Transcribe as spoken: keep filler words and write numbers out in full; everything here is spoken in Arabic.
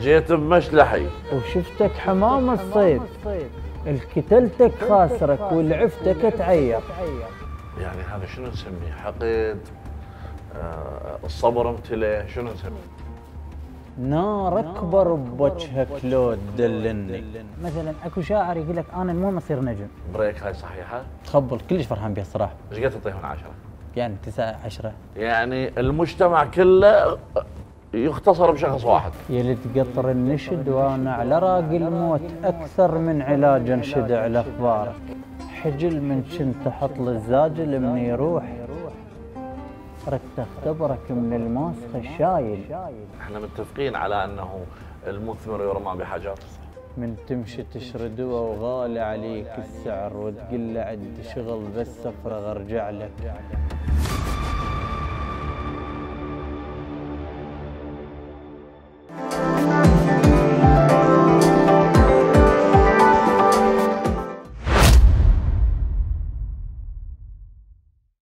جيت بمشلحي وشفتك حمام الصيد، الكتلتك خاسرك والعفتك تعير. يعني هذا شنو نسميه؟ حقد؟ آه الصبر امتلئ، شنو نسميه؟ نار اكبر بوجهك لو تدلني. مثلا اكو شاعر يقول لك انا المهم اصير نجم. بريك، هاي صحيحه؟ تخبل، كلش فرحان بها الصراحه. ايش قد تعطيه من عشرة؟ يعني تسعة عشرة. يعني المجتمع كله يختصر بشخص واحد. يلي تقطر النشد وانا على راقي الموت اكثر من علاج انشد على اخبارك. حجل من شنت احط للزاجل من يروح، ردت اختبرك من الماسخ الشايل. احنا متفقين على انه المثمر يرمى بحجر. من تمشي تشردوه وغالي عليك السعر وتقول له عندي شغل بس افرغ ارجع لك.